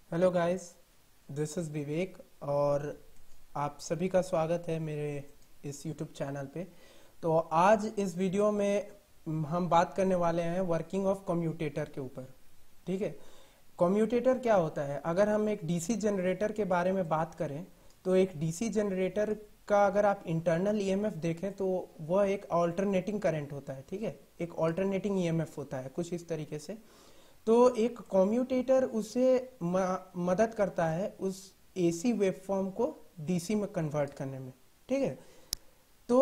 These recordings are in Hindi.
Hello guys, this is Vivek और आप सभी का स्वागत है मेरे इस यूट्यूब चैनल पे। तो आज इस वीडियो में हम बात करने वाले हैं वर्किंग ऑफ कम्यूटेटर के ऊपर। ठीक है, कम्यूटेटर क्या होता है? अगर हम एक डीसी जनरेटर के बारे में बात करें तो एक डीसी जनरेटर का अगर आप इंटरनल ईएमएफ देखें तो वह एक ऑल्टरनेटिंग करंट होता है। ठीक है, एक ऑल्टरनेटिंग ईएमएफ होता है कुछ इस तरीके से। तो एक कम्यूटेटर उसे मदद करता है उस एसी वेवफॉर्म को डीसी में कन्वर्ट करने में। ठीक है, तो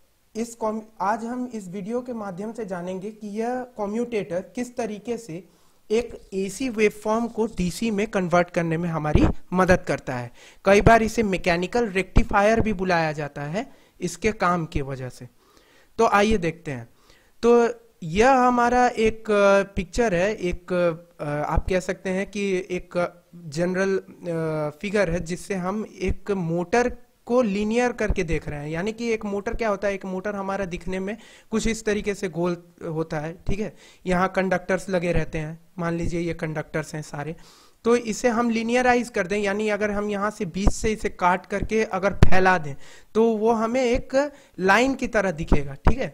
आज हम इस वीडियो के माध्यम से जानेंगे कि यह कम्यूटेटर किस तरीके से एक एसी वेवफॉर्म को डीसी में कन्वर्ट करने में हमारी मदद करता है। कई बार इसे मैकेनिकल रेक्टिफायर भी बुलाया जाता है इसके काम की वजह से। तो आइए देखते हैं। तो यह हमारा एक पिक्चर है, एक आप कह सकते हैं कि एक जनरल फिगर है जिससे हम एक मोटर को लीनियर करके देख रहे हैं। यानी कि एक मोटर क्या होता है, एक मोटर हमारा दिखने में कुछ इस तरीके से गोल होता है। ठीक है, यहाँ कंडक्टर्स लगे रहते हैं, मान लीजिए ये कंडक्टर्स हैं सारे। तो इसे हम लीनियराइज कर दें, यानी अगर हम यहाँ से बीच से इसे काट करके अगर फैला दें तो वो हमें एक लाइन की तरह दिखेगा। ठीक है,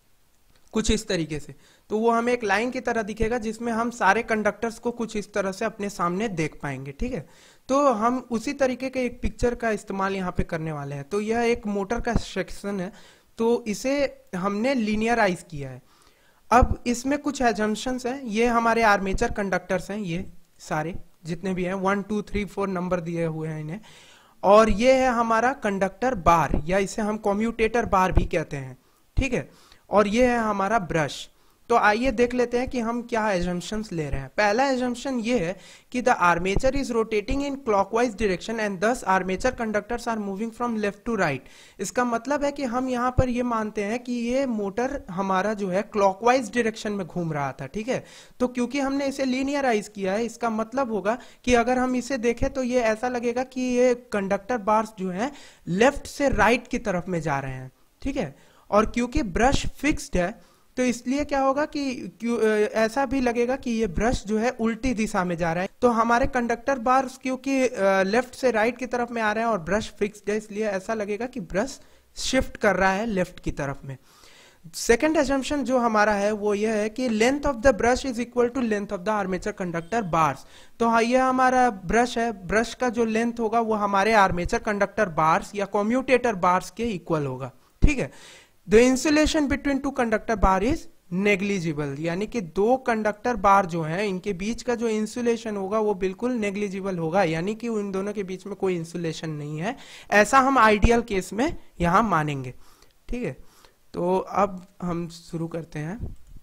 कुछ इस तरीके से। तो वो हमें एक लाइन की तरह दिखेगा जिसमें हम सारे कंडक्टर्स को कुछ इस तरह से अपने सामने देख पाएंगे। ठीक है, तो हम उसी तरीके के एक पिक्चर का इस्तेमाल यहाँ पे करने वाले हैं। तो यह एक मोटर का सेक्शन है, तो इसे हमने लीनियराइज किया है। अब इसमें कुछ एजम्पशंस हैं। ये हमारे आर्मेचर कंडक्टर्स हैं, ये सारे जितने भी हैं 1 2 3 4 नंबर दिए हुए हैं इन्हें। और ये है हमारा कंडक्टर बार, या इसे हम कम्यूटेटर बार भी कहते हैं। ठीक है, और ये है हमारा ब्रश। तो आइए देख लेते हैं कि हम क्या एजम्पशंस ले रहे हैं। पहला एजम्पशन ये है कि the armature is rotating in clockwise direction and this armature conductors are moving from left to right. इसका मतलब है कि हम यहाँ पर ये मानते हैं कि ये मोटर हमारा जो है क्लॉकवाइज डायरेक्शन में घूम रहा था। ठीक है, तो क्योंकि हमने इसे लीनियराइज किया है, इसका मतलब होगा कि अगर हम इसे देखें तो ये ऐसा लगेगा कि ये कंडक्टर बार्स जो है लेफ्ट से राइट की तरफ में जा रहे हैं। ठीक है, और क्योंकि ब्रश फिक्स्ड है तो इसलिए क्या होगा कि ऐसा भी लगेगा कि ये ब्रश जो है उल्टी दिशा में जा रहा है। तो हमारे कंडक्टर बार्स क्योंकि लेफ्ट से राइट की तरफ में आ रहे हैं और ब्रश फिक्स्ड है, इसलिए ऐसा लगेगा कि ब्रश शिफ्ट कर रहा है लेफ्ट की तरफ में। सेकेंड एजम्पशन जो हमारा है वो ये है कि length of the brush is equal to length of the armature conductor bars. तो हाँ, ये हमारा ब्रश है, ब्रश का जो लेंथ होगा वो हमारे आर्मेचर कंडक्टर बार्स या कम्यूटेटर बार्स के इक्वल होगा। ठीक है, the insulation between two conductor bar is negligible, यानी कि दो कंडक्टर बार जो हैं इनके बीच का जो इंसुलेशन होगा वो बिल्कुल नेग्लिजिबल होगा, यानी कि उन दोनों के बीच में कोई इंसुलेशन नहीं है। ऐसा हम आइडियल केस में यहां मानेंगे। ठीक है, तो अब हम शुरू करते हैं।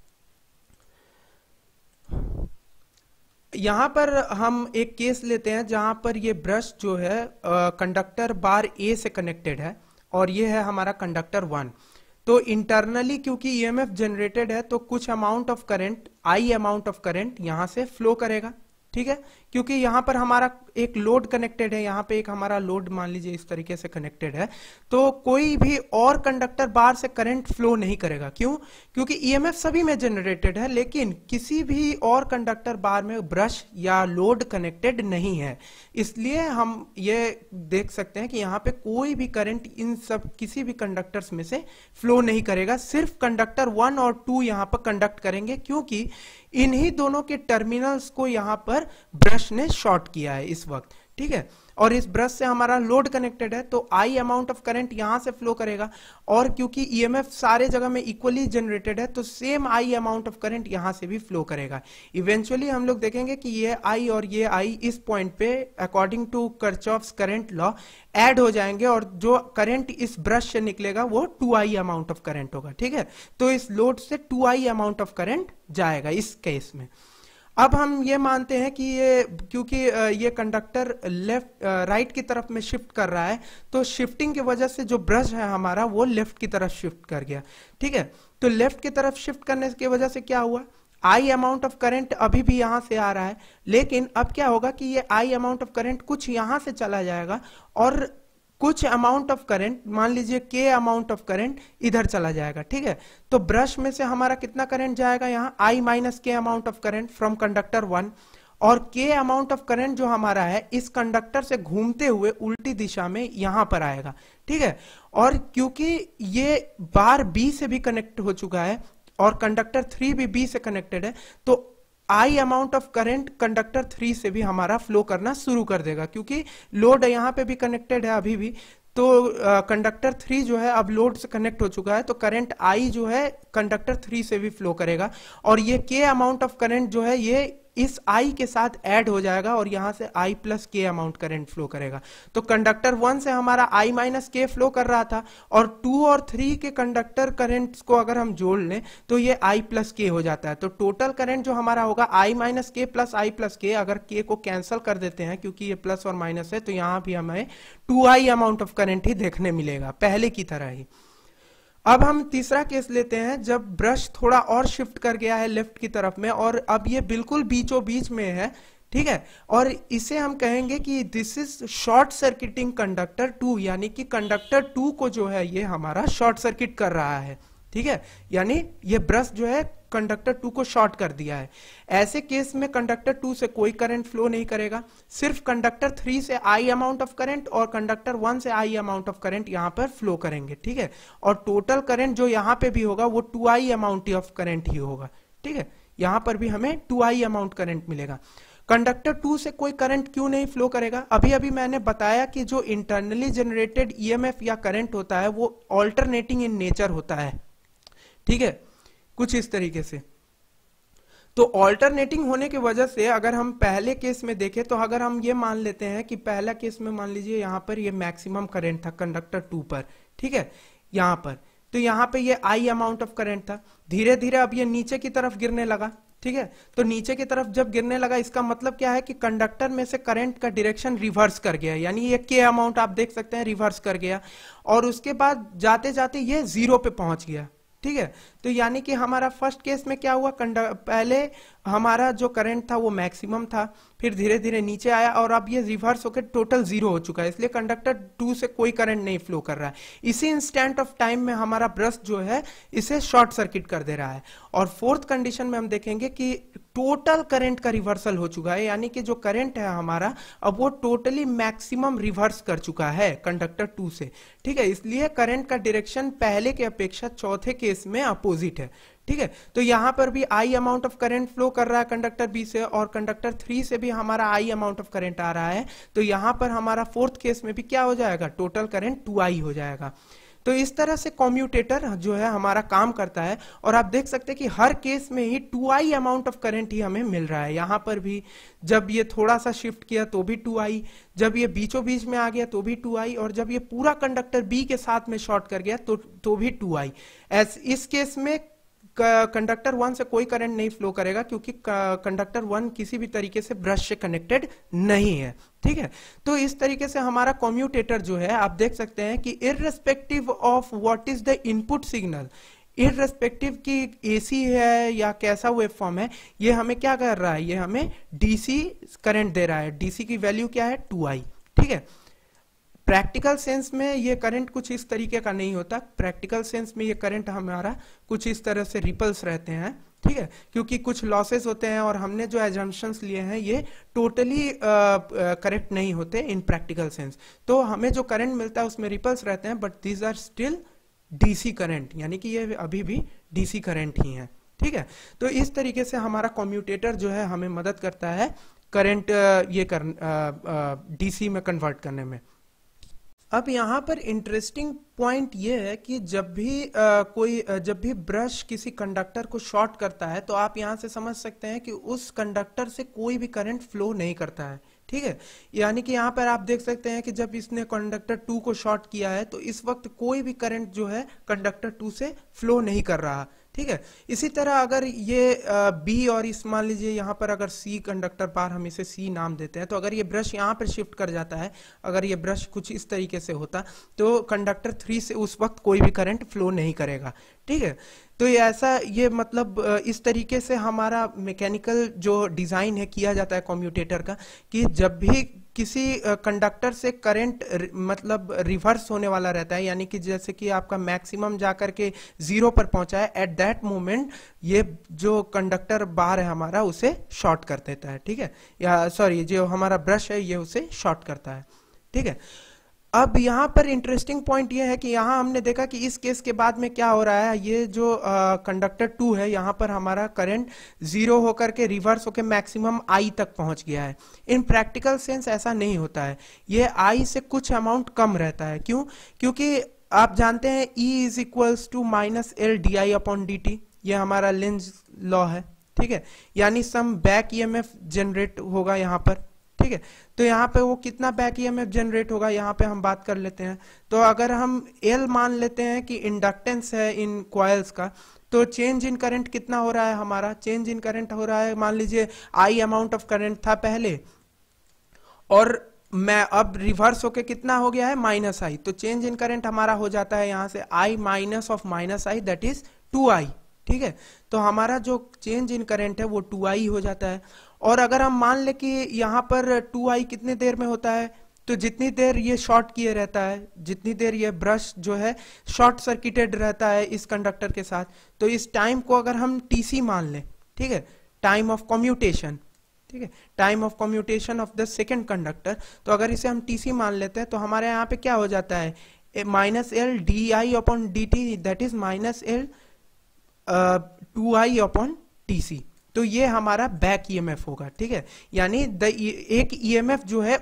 यहां पर हम एक केस लेते हैं जहां पर ये ब्रश जो है कंडक्टर बार ए से कनेक्टेड है और ये है हमारा कंडक्टर 1। तो इंटरनली क्योंकि ईएमएफ जनरेटेड है तो कुछ amount of current, I amount of current यहां से फ्लो करेगा। ठीक है, क्योंकि यहां पर हमारा एक लोड कनेक्टेड है, यहां पे एक हमारा लोड मान लीजिए इस तरीके से कनेक्टेड है, तो कोई भी और कंडक्टर बार से करंट फ्लो नहीं करेगा। क्यों? क्योंकि ईएमएफ सभी में जनरेटेड है लेकिन किसी भी और कंडक्टर बार में ब्रश या लोड कनेक्टेड नहीं है। इसलिए हम ये देख सकते हैं कि यहाँ पे कोई भी करंट इन सब किसी भी कंडक्टर्स में से फ्लो नहीं करेगा, सिर्फ कंडक्टर 1 और 2 यहाँ पर कंडक्ट करेंगे क्योंकि इन्हीं दोनों के टर्मिनल्स को यहां पर ब्रश ने शॉर्ट किया है इस वक्त। ठीक है, और इस ब्रश से हमारा लोड कनेक्टेड है तो आई अमाउंट ऑफ करंट यहां से फ्लो करेगा, और क्योंकि ईएमएफ सारे जगह में इक्वली जनरेटेड है तो same I amount of current यहां से भी फ्लो करेगा। इवेंचुअली हम लोग देखेंगे कि ये आई और ये आई इस पॉइंट पे according to Kirchhoff's current law add हो जाएंगे और जो करंट इस ब्रश से निकलेगा वो 2i अमाउंट ऑफ करंट होगा। ठीक है, तो इस लोड से 2i अमाउंट ऑफ करंट जाएगा इस केस में। अब हम ये मानते हैं कि ये क्योंकि ये कंडक्टर लेफ्ट राइट की तरफ में शिफ्ट कर रहा है तो शिफ्टिंग की वजह से जो ब्रश है हमारा वो लेफ्ट की तरफ शिफ्ट कर गया। ठीक है, तो लेफ्ट की तरफ शिफ्ट करने की वजह से क्या हुआ, आई अमाउंट ऑफ करंट अभी भी यहां से आ रहा है, लेकिन अब क्या होगा कि ये आई अमाउंट ऑफ करंट कुछ यहां से चला जाएगा और कुछ अमाउंट ऑफ करंट, मान लीजिए के अमाउंट ऑफ करंट इधर चला जाएगा। ठीक है, तो ब्रश में से हमारा कितना करंट जाएगा यहाँ, I minus K amount of current from conductor 1, और के अमाउंट ऑफ करंट जो हमारा है इस कंडक्टर से घूमते हुए उल्टी दिशा में यहां पर आएगा, ठीक है। और क्योंकि ये बार बी से भी कनेक्ट हो चुका है और कंडक्टर 3 भी बी से कनेक्टेड है, तो I amount of current conductor 3 से भी हमारा फ्लो करना शुरू कर देगा, क्योंकि लोड यहां पे भी कनेक्टेड है अभी भी। तो कंडक्टर 3 जो है अब लोड से कनेक्ट हो चुका है, तो करंट आई जो है कंडक्टर 3 से भी फ्लो करेगा और ये के अमाउंट ऑफ करंट जो है ये इस आई के साथ ऐड हो जाएगा और यहां से I plus K amount current flow करेगा। तो कंडक्टर 1 से हमारा आई माइनस के फ्लो कर रहा था और 2 और 3 के कंडक्टर करंट्स को अगर हम जोड़ लें तो ये आई प्लस के हो जाता है। तो टोटल करंट जो हमारा होगा I minus K plus I plus K, अगर के को कैंसिल कर देते हैं क्योंकि ये प्लस और माइनस है, तो यहां भी हमें 2i अमाउंट ऑफ करंट ही देखने मिलेगा पहले की तरह ही। अब हम तीसरा केस लेते हैं जब ब्रश थोड़ा और शिफ्ट कर गया है लेफ्ट की तरफ में और अब ये बिल्कुल बीचों बीच में है, ठीक है। और इसे हम कहेंगे कि this is short circuiting conductor 2, यानी कि कंडक्टर 2 को जो है ये हमारा शॉर्ट सर्किट कर रहा है, ठीक है। यानी ये ब्रश जो है कंडक्टर 2 को शॉर्ट कर दिया है। ऐसे केस में कंडक्टर 2 से कोई करंट फ्लो नहीं करेगा, सिर्फ कंडक्टर 3 से आई अमाउंट ऑफ करंट और कंडक्टर 1 से आई अमाउंट ऑफ करंट यहां पर फ्लो करेंगे, ठीक है। और टोटल करंट जो यहां पे भी होगा वो 2i अमाउंट ऑफ करंट ही होगा, ठीक है। यहां पर भी हमें 2i अमाउंट करंट मिलेगा। कंडक्टर 2 से कोई करंट क्यों नहीं फ्लो करेगा? अभी अभी मैंने बताया कि जो इंटरनली जनरेटेड ईएमएफ या करंट होता है वो ऑल्टरनेटिंग इन नेचर होता है, ठीक है, कुछ इस तरीके से। तो ऑल्टरनेटिंग होने की वजह से अगर हम पहले केस में देखें तो अगर हम ये मान लेते हैं कि पहला केस में मान लीजिए यहां पर ये मैक्सिमम करंट था कंडक्टर 2 पर, ठीक है, यहां पर, तो यहां पे ये आई अमाउंट ऑफ करंट था। धीरे धीरे अब ये नीचे की तरफ गिरने लगा, ठीक है। तो नीचे की तरफ जब गिरने लगा इसका मतलब क्या है कि कंडक्टर में से करंट का डायरेक्शन रिवर्स कर गया, यानी ये के अमाउंट आप देख सकते हैं रिवर्स कर गया और उसके बाद जाते जाते ये 0 पे पहुंच गया, ठीक है। तो यानी कि हमारा फर्स्ट केस में क्या हुआ, पहले हमारा जो करंट था वो मैक्सिमम था, फिर धीरे धीरे नीचे आया और अब ये रिवर्स होकर टोटल 0 हो चुका है, इसलिए कंडक्टर 2 से कोई करंट नहीं फ्लो कर रहा है। इसी इंस्टेंट ऑफ टाइम में हमारा ब्रश जो है इसे शॉर्ट सर्किट कर दे रहा है। और फोर्थ कंडीशन में हम देखेंगे कि टोटल करंट का रिवर्सल हो चुका है, यानी कि जो करंट है हमारा अब वो टोटली मैक्सिमम रिवर्स कर चुका है कंडक्टर 2 से, ठीक है। इसलिए करंट का डायरेक्शन पहले के अपेक्षा चौथे केस में अपोजिट है, ठीक है। तो यहां पर भी I amount of current flow कर रहा है कंडक्टर बी से और कंडक्टर 3 से भी हमारा आई अमाउंट ऑफ करंट आ रहा है। तो यहां पर हमारा फोर्थ केस में भी क्या हो जाएगा, टोटल करंट 2i हो जाएगा। तो इस तरह से कम्यूटेटर जो है हमारा काम करता है और आप देख सकते हैं कि हर केस में ही 2i अमाउंट ऑफ करंट ही हमें मिल रहा है। यहां पर भी जब ये थोड़ा सा शिफ्ट किया तो भी 2i, जब ये बीचों बीच में आ गया तो भी 2i और जब ये पूरा कंडक्टर बी के साथ में शॉर्ट कर गया तो भी 2i। इस केस में कंडक्टर 1 से कोई करंट नहीं फ्लो करेगा क्योंकि कंडक्टर 1 किसी भी तरीके से ब्रश से कनेक्टेड नहीं है, ठीक है। तो इस तरीके से हमारा कम्यूटेटर जो है आप देख सकते हैं कि irrespective of what is the input signal, irrespective की एसी है या कैसा वेव फॉर्म है, ये हमें क्या कर रहा है, ये हमें डीसी करंट दे रहा है। डीसी की वैल्यू क्या है, 2i, ठीक है। प्रैक्टिकल सेंस में ये करंट कुछ इस तरीके का नहीं होता, प्रैक्टिकल सेंस में ये करंट हमारा कुछ इस तरह से रिपल्स रहते हैं, ठीक है, क्योंकि कुछ लॉसेस होते हैं और हमने जो एजम्पशंस लिए हैं ये टोटली करेक्ट नहीं होते इन प्रैक्टिकल सेंस। तो हमें जो करंट मिलता है उसमें रिपल्स रहते हैं but these are still DC current, यानी कि ये अभी भी डीसी करंट ही है, ठीक है। तो इस तरीके से हमारा कम्यूटेटर जो है हमें मदद करता है करंट ये डीसी में कन्वर्ट करने में। अब यहाँ पर इंटरेस्टिंग पॉइंट ये है कि जब भी ब्रश किसी कंडक्टर को शॉर्ट करता है तो आप यहाँ से समझ सकते हैं कि उस कंडक्टर से कोई भी करंट फ्लो नहीं करता है, ठीक है। यानी कि यहाँ पर आप देख सकते हैं कि जब इसने कंडक्टर 2 को शॉर्ट किया है तो इस वक्त कोई भी करंट जो है कंडक्टर 2 से फ्लो नहीं कर रहा, ठीक है। इसी तरह अगर ये बी और इस मान लीजिए यहाँ पर अगर सी कंडक्टर बार हम इसे सी नाम देते हैं, तो अगर ये ब्रश यहाँ पर शिफ्ट कर जाता है, अगर ये ब्रश कुछ इस तरीके से होता तो कंडक्टर 3 से उस वक्त कोई भी करंट फ्लो नहीं करेगा, ठीक है। तो ये ऐसा, ये मतलब इस तरीके से हमारा मैकेनिकल जो डिजाइन है किया जाता है कम्यूटेटर का, कि जब भी किसी कंडक्टर से करंट मतलब रिवर्स होने वाला रहता है, यानी कि जैसे कि आपका मैक्सिमम जाकर के 0 पर पहुंचा है, एट दैट मोमेंट ये जो कंडक्टर बाहर है हमारा उसे शॉर्ट कर देता है, ठीक है, या सॉरी जो हमारा ब्रश है ये उसे शॉर्ट करता है, ठीक है। अब यहाँ पर इंटरेस्टिंग पॉइंट ये है कि यहाँ हमने देखा कि इस केस के बाद में क्या हो रहा है, ये जो कंडक्टर 2 है यहाँ पर हमारा करंट 0 होकर के रिवर्स होकर मैक्सिमम I तक पहुंच गया है। इन प्रैक्टिकल सेंस ऐसा नहीं होता है, ये I से कुछ अमाउंट कम रहता है। क्यों? क्योंकि आप जानते हैं E is equals to minus L D I upon D T, ये हमारा लेंज लॉ है, ठीक है। यानी सम बैक ईएमएफ जनरेट होगा यहाँ पर, ठीक है। तो यहाँ पे वो कितना बैक ईएमएफ जनरेट होगा यहाँ पे हम बात कर लेते हैं। तो अगर हम L मान लेते हैं कि इंडक्टेंस है इन कॉइल्स का, तो चेंज इन करंट कितना हो रहा है, हमारा चेंज इन करंट हो रहा है, मान लीजिए I अमाउंट ऑफ करंट था पहले, और मैं अब रिवर्स होके कितना हो गया है, माइनस I। तो चेंज इन करंट हमारा हो जाता है यहाँ से I minus of minus I, that is 2I, ठीक है। तो हमारा जो चेंज इन करंट है वो 2I हो जाता है। और अगर हम मान ले कि यहाँ पर 2I कितने देर में होता है, तो जितनी देर ये शॉर्ट किए रहता है, जितनी देर ये ब्रश जो है शॉर्ट सर्किटेड रहता है इस कंडक्टर के साथ, तो इस टाइम को अगर हम TC मान लें, ठीक है, टाइम ऑफ कम्यूटेशन, ठीक है, time of commutation of the second conductor, तो अगर इसे हम TC मान लेते हैं तो हमारे यहाँ पे क्या हो जाता है, minus L D I upon D T, that is minus L 2I upon TC। तो ये हमारा बैक ईएमएफ होगा, ठीक है। यानी एक ईएमएफ जो है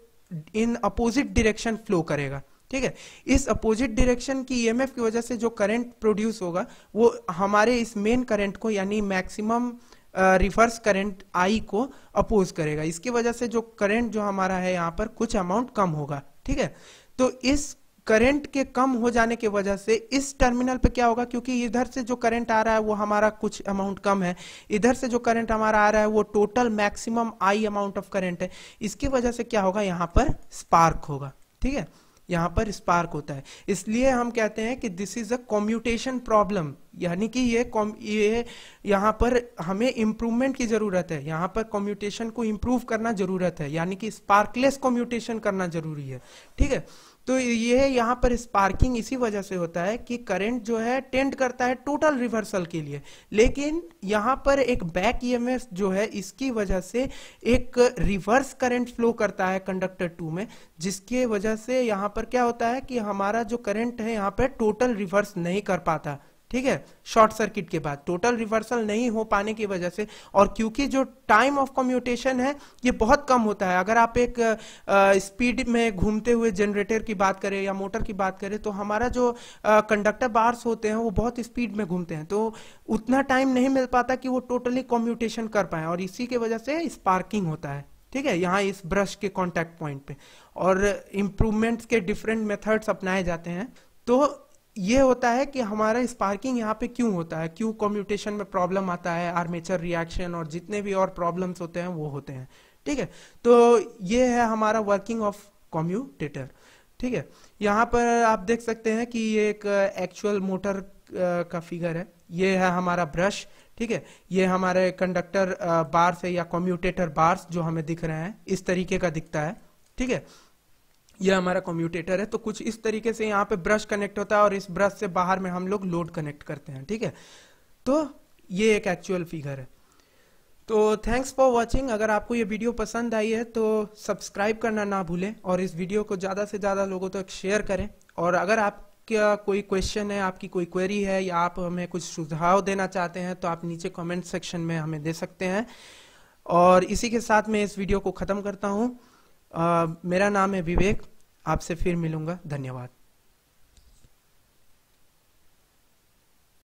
इन अपोजिट डायरेक्शन फ्लो करेगा, ठीक है। इस अपोजिट डायरेक्शन की ईएमएफ की वजह से जो करंट प्रोड्यूस होगा वो हमारे इस मेन करंट को, यानी मैक्सिमम रिवर्स करंट I को अपोज करेगा। इसकी वजह से जो करंट जो हमारा है यहाँ पर कुछ अमाउंट कम होगा, ठीक है। तो इस करंट के कम हो जाने की वजह से इस टर्मिनल पे क्या होगा, क्योंकि इधर से जो करंट आ रहा है वो हमारा कुछ अमाउंट कम है, इधर से जो करंट हमारा आ रहा है वो total maximum I amount of current है, इसकी वजह से क्या होगा, यहाँ पर स्पार्क होगा, ठीक है, यहाँ पर स्पार्क होता है। इसलिए हम कहते हैं कि this is a commutation problem, यानी कि ये यहाँ पर हमें इंप्रूवमेंट की जरूरत है, यहाँ पर कम्यूटेशन को इंप्रूव करना जरूरत है, यानी कि स्पार्कलेस कम्यूटेशन करना जरूरी है, ठीक है। तो ये यहाँ पर स्पार्किंग इसी वजह से होता है कि करंट जो है टेंड करता है टोटल रिवर्सल के लिए, लेकिन यहाँ पर एक बैक ईएमएफ जो है इसकी वजह से एक रिवर्स करंट फ्लो करता है कंडक्टर 2 में, जिसके वजह से यहाँ पर क्या होता है कि हमारा जो करंट है यहाँ पर टोटल रिवर्स नहीं कर पाता, ठीक है, शॉर्ट सर्किट के बाद टोटल रिवर्सल नहीं हो पाने की वजह से। और क्योंकि जो टाइम ऑफ कम्यूटेशन है ये बहुत कम होता है, अगर आप एक स्पीड में घूमते हुए जनरेटर की बात करें या मोटर की बात करें, तो हमारा जो कंडक्टर बार्स होते हैं वो बहुत स्पीड में घूमते हैं, तो उतना टाइम नहीं मिल पाता कि वो टोटली कम्यूटेशन कर पाए, और इसी की वजह से स्पार्किंग होता है, ठीक है, यहाँ इस ब्रश के कॉन्टैक्ट पॉइंट पे। और इंप्रूवमेंट्स के डिफरेंट मेथड्स अपनाए जाते हैं। तो ये होता है कि हमारा स्पार्किंग यहाँ पे क्यों होता है, क्यों कम्यूटेशन में प्रॉब्लम आता है, आर्मेचर रिएक्शन और जितने भी और प्रॉब्लम्स होते हैं वो होते हैं, ठीक है। तो ये है हमारा वर्किंग ऑफ कम्यूटेटर, ठीक है। यहाँ पर आप देख सकते हैं कि ये एक एक्चुअल मोटर का फिगर है, ये है हमारा ब्रश, ठीक है, ये हमारे कंडक्टर बार्स है या कम्यूटेटर बार्स जो हमें दिख रहे हैं इस तरीके का दिखता है, ठीक है। यह हमारा कम्यूटेटर है, तो कुछ इस तरीके से यहाँ पे ब्रश कनेक्ट होता है और इस ब्रश से बाहर में हम लोग लोड कनेक्ट करते हैं, ठीक है। तो ये एक एक्चुअल फिगर है। तो थैंक्स फॉर वॉचिंग। अगर आपको ये वीडियो पसंद आई है तो सब्सक्राइब करना ना भूलें और इस वीडियो को ज़्यादा से ज़्यादा लोगों तक शेयर करें। और अगर आपका कोई क्वेश्चन है, आपकी कोई क्वेरी है या आप हमें कुछ सुझाव देना चाहते हैं तो आप नीचे कमेंट सेक्शन में हमें दे सकते हैं। और इसी के साथ मैं इस वीडियो को ख़त्म करता हूँ। मेरा नाम है विवेक, आपसे फिर मिलूंगा। धन्यवाद।